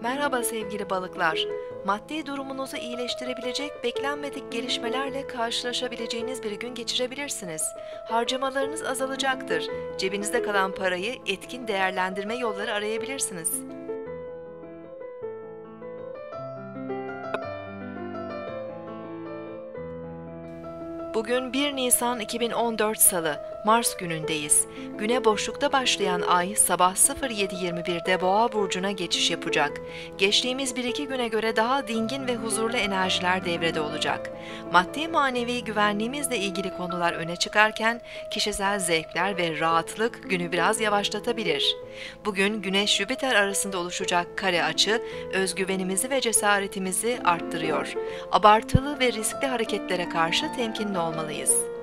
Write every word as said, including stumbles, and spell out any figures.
Merhaba sevgili balıklar. Maddi durumunuzu iyileştirebilecek beklenmedik gelişmelerle karşılaşabileceğiniz bir gün geçirebilirsiniz. Harcamalarınız azalacaktır. Cebinizde kalan parayı etkin değerlendirme yolları arayabilirsiniz. Bugün bir Nisan iki bin on dört Salı, Mars günündeyiz. Güne boşlukta başlayan ay sabah sıfır yedi yirmi birde Boğa burcuna geçiş yapacak. Geçtiğimiz bir iki güne göre daha dingin ve huzurlu enerjiler devrede olacak. Maddi manevi güvenliğimizle ilgili konular öne çıkarken kişisel zevkler ve rahatlık günü biraz yavaşlatabilir. Bugün Güneş-Jüpiter arasında oluşacak kare açı özgüvenimizi ve cesaretimizi arttırıyor. Abartılı ve riskli hareketlere karşı temkinli olmalıyız.